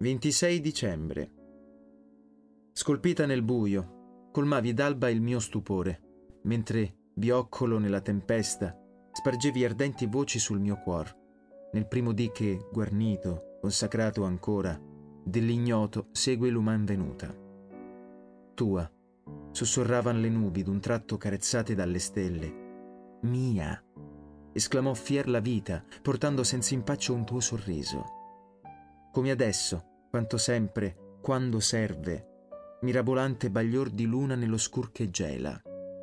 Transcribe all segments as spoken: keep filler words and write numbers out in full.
ventisei dicembre. Scolpita nel buio, colmavi d'alba il mio stupore, mentre, bioccolo nella tempesta, spargevi ardenti voci sul mio cuor, nel primo dì che, guarnito, consacrato ancora, dell'ignoto segue l'uman venuta. Tua, sussurravan le nubi d'un tratto carezzate dalle stelle. Mia, esclamò fier la vita, portando senza impaccio un tuo sorriso. Come adesso, quanto sempre, quando serve, mirabolante baglior di luna nell'oscur che gela.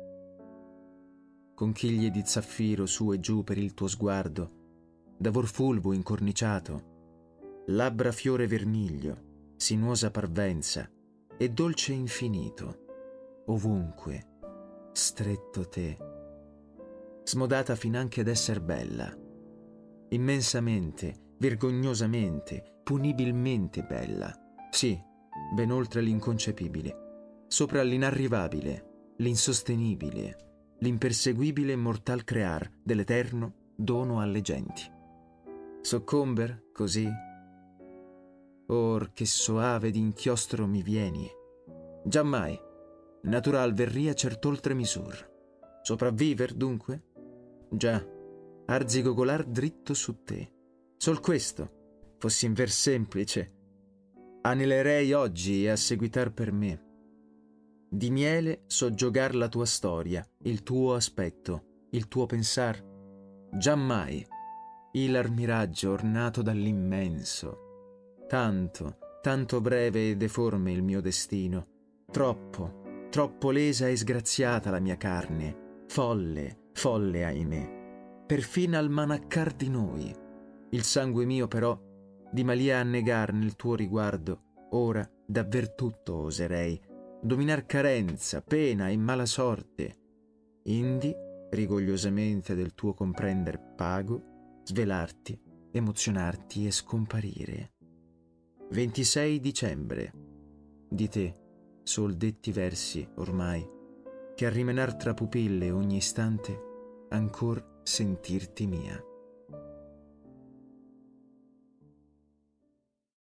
Conchiglie di zaffiro su e giù per il tuo sguardo, d'avor fulvo incorniciato, labbra fiore vermiglio, sinuosa parvenza e dolce infinito, ovunque, stretto te, smodata finanche d'esser bella, immensamente, vergognosamente, punibilmente bella, sì, ben oltre l'inconcepibile, sopra l'inarrivabile, l'insostenibile, l'imperseguibile mortal crear dell'eterno dono alle genti. Soccomber, così? Or che soave d'inchiostro mi vieni, giammai, natural verria cert'oltre misur. Sopravviver, dunque? Già, arzigogolar dritto su te. Sol questo, fossi in ver semplice, anelerei oggi a seguitar per me. Di miele soggiogar la tua storia, il tuo aspetto, il tuo pensar. Giammai, ilar miraggio ornato dall'immenso. Tanto, tanto breve e deforme il mio destino, troppo, troppo lesa e sgraziata la mia carne, folle, folle ahimè, perfino al manaccar di noi. Il sangue mio però di malia annegar nel tuo riguardo, ora davver tutto oserei, dominar carenza, pena e mala sorte, indi, rigogliosamente del tuo comprender pago, svelarti, emozionarti e scomparire. ventisei dicembre. Di te, sol detti versi, ormai, che a rimenar tra pupille ogni istante, ancor sentirti mia.